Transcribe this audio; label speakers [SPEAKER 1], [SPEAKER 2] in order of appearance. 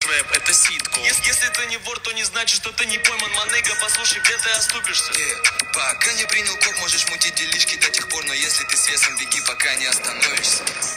[SPEAKER 1] рэп, это ситко. Если ты не вор, то не значит, что ты не пойман, маныга. Послушай, где ты оступишься.
[SPEAKER 2] Пока не принял коп, можешь мутить делишки до тех пор, но если ты с весом, беги, пока не остановишься.